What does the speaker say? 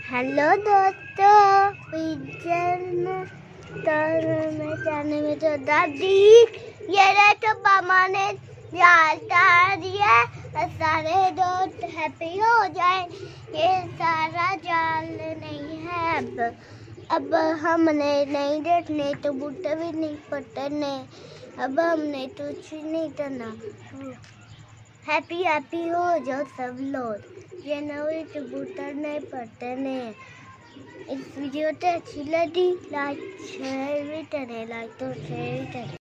Hello दोस्तों, pigeon में जाने में तो दादी ये रहे तो मामा ने जाल डाल दिया। सारे दोस्त हैप्पी हो जाए। ये सारा जाल नहीं है। अब हमने नहीं देखने तो बूटे भी नहीं पटने। अब हमने तो कुछ नहीं करना। हैप्पी हैप्पी हो जाओ सब लोग। ये नवी कबूतर नहीं पढ़ते ने। इस वीडियो तो अच्छी लगी, लाइक शेयर भी करें, लाइक तो शेयर भी करें।